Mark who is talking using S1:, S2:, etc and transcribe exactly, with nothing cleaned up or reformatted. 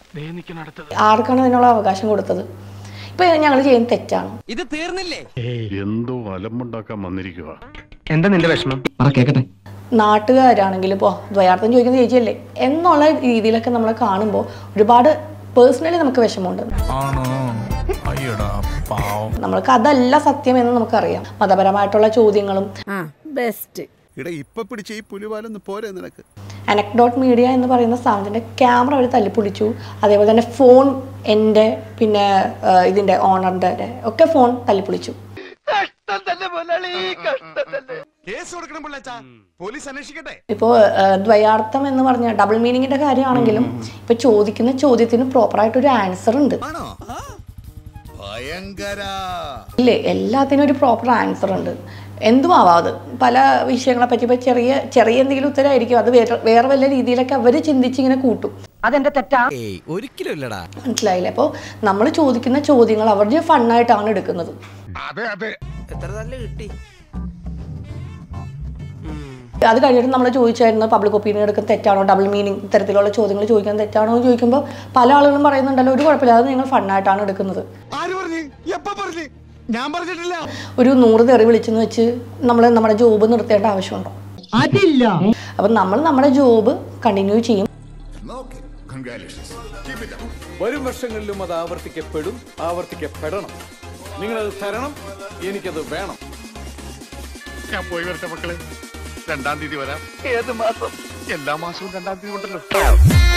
S1: ആർക്കാണ് അതിനുള്ള അവകാശം കൊടുത്തത്? ഇപ്പൊ ഞങ്ങൾ ചെയ്യുന്ന തെറ്റാണ്.
S2: ഇത് തീർന്നില്ലേ?
S3: എന്തോ അലമ്പുണ്ടാക്കാൻ വന്നിരിക്കുക.
S2: എന്താ നിന്റെ വിഷമം? കേക്കട്ടെ.
S1: നാട്ടുകാരാണെങ്കിലും ഇപ്പോൾ ദ്വയാർത്ഥം ചോദിക്കുന്ന ചേച്ചിയല്ലേ എന്നുള്ള രീതിയിലൊക്കെ നമ്മളെ കാണുമ്പോൾ ഒരുപാട് പേഴ്സണലി നമുക്ക് വിഷമമുണ്ട്. നമ്മൾക്ക് അതല്ല സത്യം എന്ന് നമുക്കറിയാം. മതപരമായിട്ടുള്ള ചോദ്യങ്ങളും അനക്ഡോട്ട് മീഡിയ എന്ന് പറയുന്ന സ്ഥാനത്തിന്റെ ക്യാമറ അവർ തല്ലിപ്പൊളിച്ചു. അതേപോലെ തന്നെ ഫോൺ എൻ്റെ പിന്നെ ഇതിന്റെ ഓണറിന്റെ ഒക്കെ ഫോൺ തല്ലിപ്പൊളിച്ചു. ഇപ്പോ ദ്വയാർത്ഥം എന്ന് പറഞ്ഞ ഡബിൾ മീനിങ്ങിന്റെ കാര്യമാണെങ്കിലും ഇപ്പൊ ചോദിക്കുന്ന ചോദ്യത്തിന് പ്രോപ്പറായിട്ടൊരു ആൻസർ ഉണ്ട് ഇല്ലേ? എല്ലാത്തിനും ഒരു പ്രോപ്പർ ആൻസർ ഉണ്ട്. എന്തും ആവാതെ പല വിഷയങ്ങളെ പറ്റി ഇപ്പൊ ചെറിയ ചെറിയ എന്തെങ്കിലും ഉത്തരമായിരിക്കും, അത് വേറെ വേറെ വല്ല രീതിയിലൊക്കെ അവര് ചിന്തിച്ചിങ്ങനെ കൂട്ടും.
S2: അതെന്റെ തെറ്റാ?
S4: ഒരിക്കലും ഇല്ലടാ.
S1: മനസ്സിലായില്ലേ? അപ്പൊ നമ്മൾ ചോദിക്കുന്ന ചോദ്യങ്ങൾ അവരുടെ ഫണ്ണായിട്ടാണ് എടുക്കുന്നത്. അത് കഴിഞ്ഞിട്ട് നമ്മൾ ചോദിച്ചായിരുന്നു പബ്ലിക് ഒപ്പീനിയൻ എടുക്കുന്ന തെറ്റാണോ, ഡബിൾ മീനിങ് ഇത്തരത്തിലുള്ള ചോദ്യങ്ങൾ ചോദിക്കാൻ തെറ്റാണോ എന്ന് ചോദിക്കുമ്പോൾ പല ആളുകളും പറയുന്നുണ്ടല്ലോ ഒരു കുഴപ്പമില്ല, അത് നിങ്ങൾ ഫണ്ണായിട്ടാണ് എടുക്കുന്നത്. ഒരു നൂറ് തെറി വിളിച്ചെന്ന് വെച്ച് നമ്മൾ നമ്മുടെ ജോബ് നിർത്തേണ്ട ആവശ്യമുണ്ടോ?
S2: അതില്ല.
S1: അപ്പൊ നമ്മൾ നമ്മുടെ ജോബ് കണ്ടിന്യൂ ചെയ്യും.
S5: വരും വർഷങ്ങളിലും അത് ആവർത്തിക്കപ്പെടും, ആവർത്തിക്കപ്പെടണം. നിങ്ങളത് തരണം, എനിക്കത് വേണം.
S3: ഞാൻ പോയി വരട്ടെ മക്കളെ. രണ്ടാം തീയതി വരാം. ഏത് മാസം? എല്ലാ മാസവും രണ്ടാം തീയതി ഉണ്ടല്ലോ.